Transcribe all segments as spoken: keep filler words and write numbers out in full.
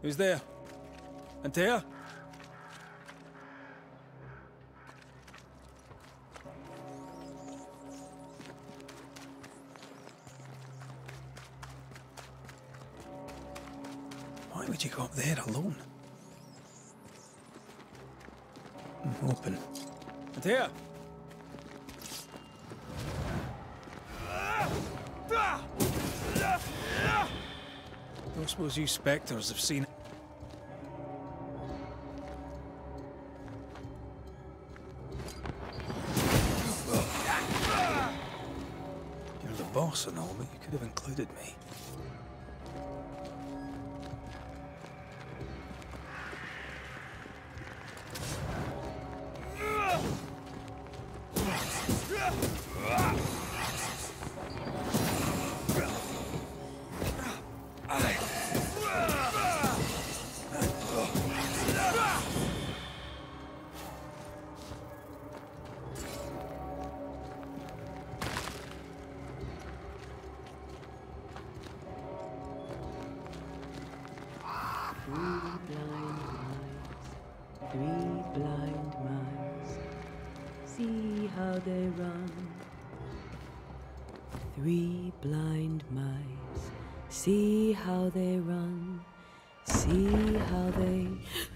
Who's there? Antea? Why would you go up there alone? Open. Antea! Don't suppose you spectres have seen it. You're the boss and all, but you could have included me. Three blind mice, see how they run, see how they...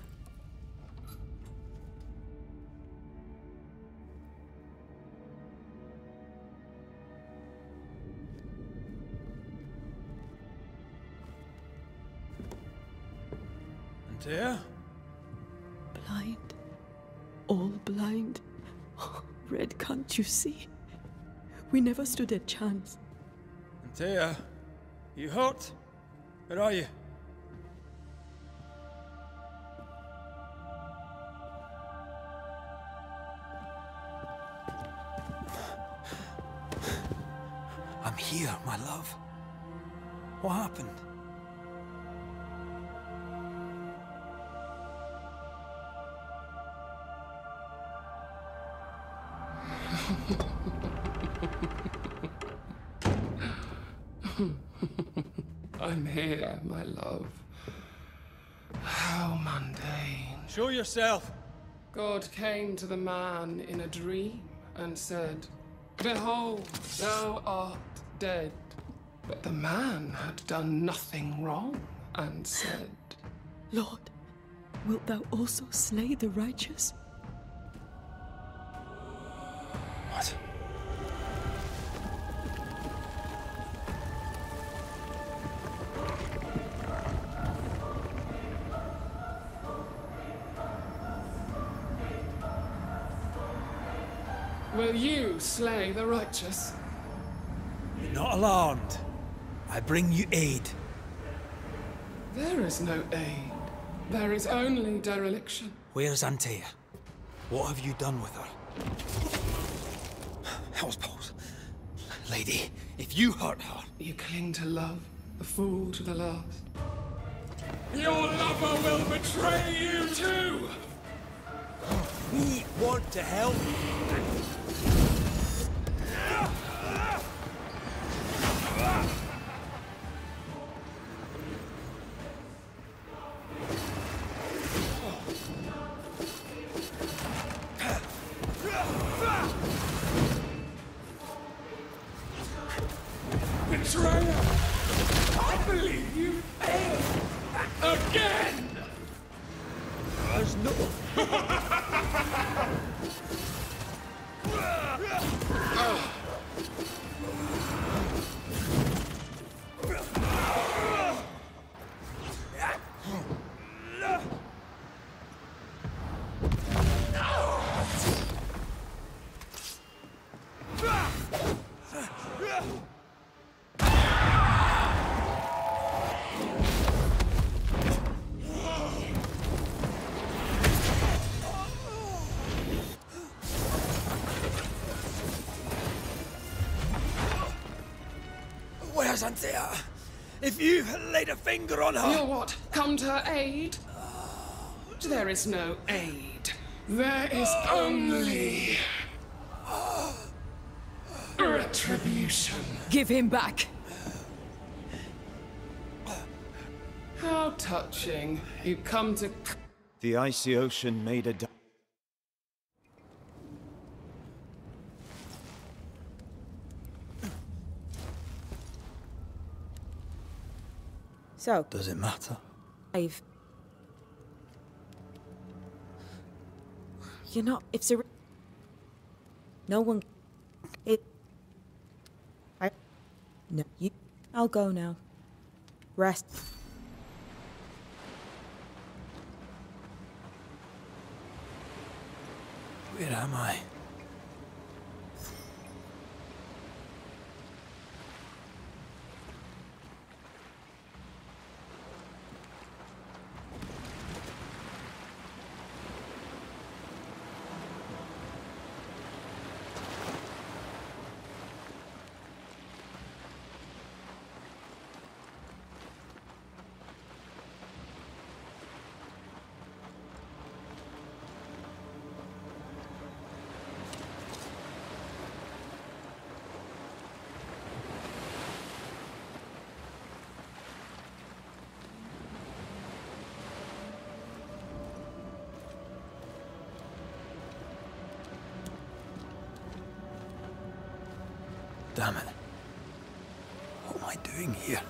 Antea? Blind. All blind. Red, can't you see? We never stood a chance. Antea, you hurt? Where are you? I'm here, my love. What happened? I'm here, my love. How mundane. Show yourself! God came to the man in a dream and said, "Behold, thou art dead." But the man had done nothing wrong and said, Lord, wilt thou also slay the righteous? What? Will you slay the righteous? Be not alarmed. I bring you aid. There is no aid. There is only dereliction. Where's Antea? What have you done with her? Hell's balls. Lady, if you hurt her... You cling to love, a fool to the last. Your lover will betray you too! We want to help. Betrayer! I believe you failed! Again! There's no... Where's Antea? If you laid a finger on her... You'll what? Come to her aid? There is no aid. There is only... retribution. Give him back! How touching. You come to... The icy ocean made a... So, Does it matter? I've... You're not... If Sir... No one... It... I... No, you... I'll go now. Rest. Where am I? Damn it. What am I doing here?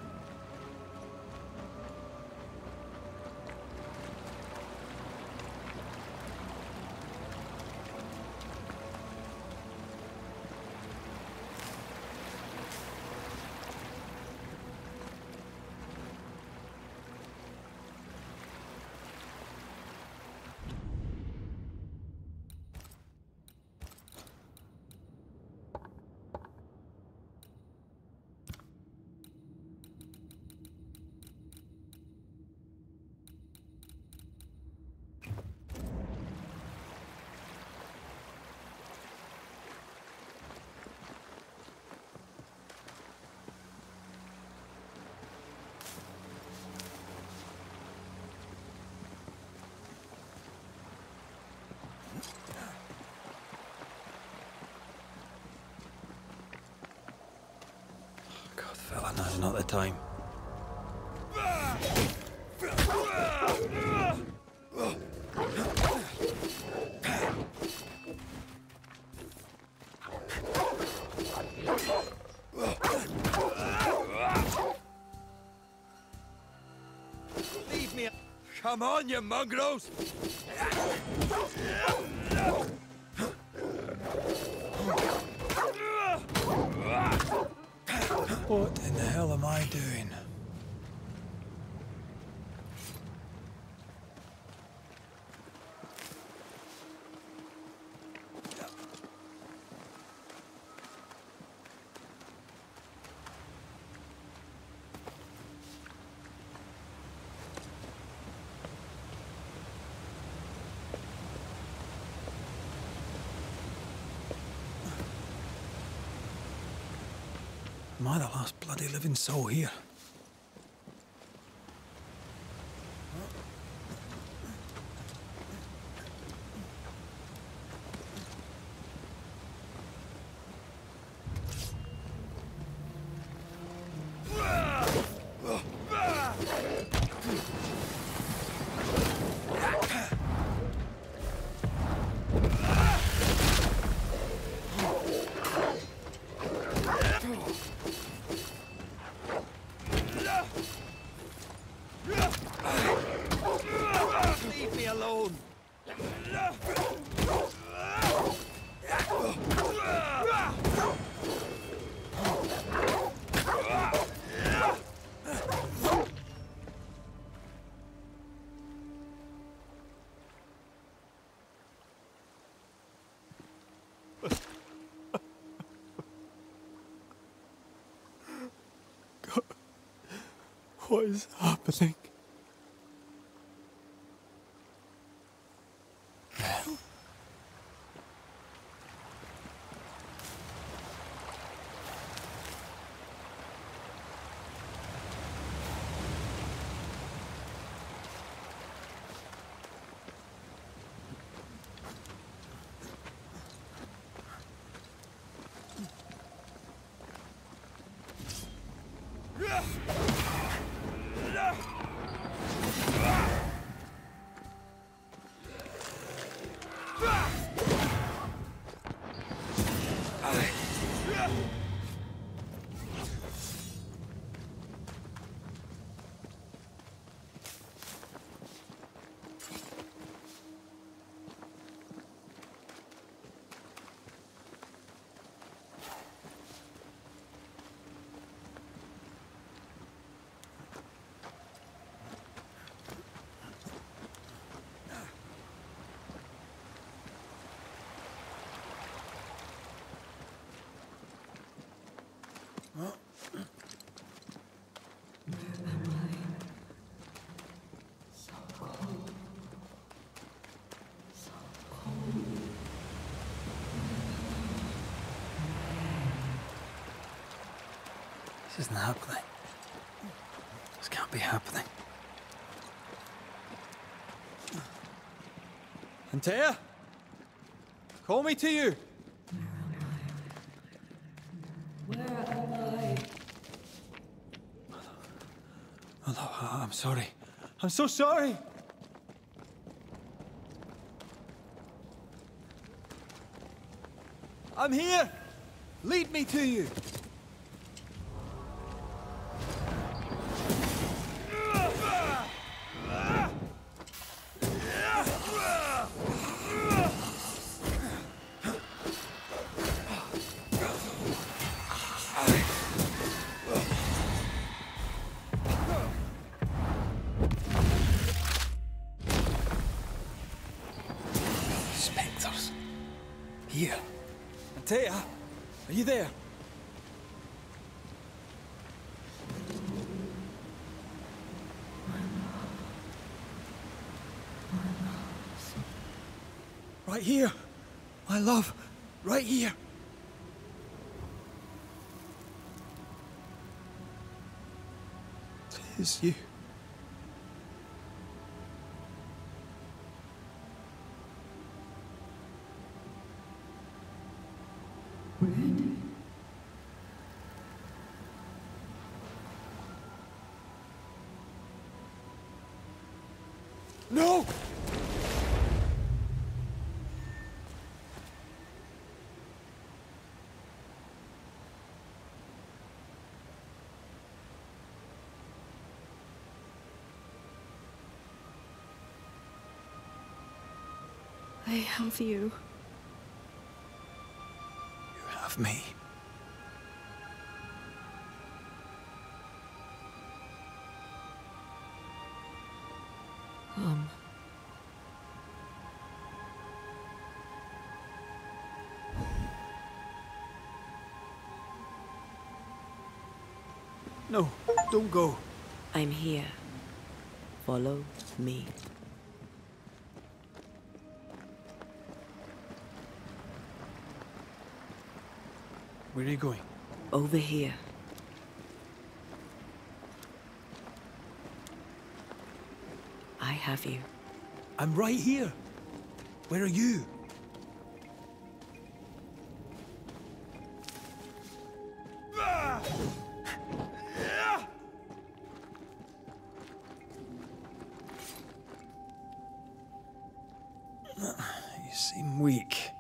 God, fella, now's not the time. Leave me! Come on, you mongrels! What in the hell am I doing? Am I the last bloody living soul here? Leave me alone! God, what is happening? This isn't happening. This can't be happening. Antea? Call me to you. Hello, I'm sorry. I'm so sorry. I'm here. Lead me to you. Spectres. Here. Antea, are you there? Right here. My love. Right here. Tis you. No! I have you. You have me. Come. No, don't go. I'm here. Follow me. Where are you going? Over here. I have you. I'm right here. Where are you? You seem weak.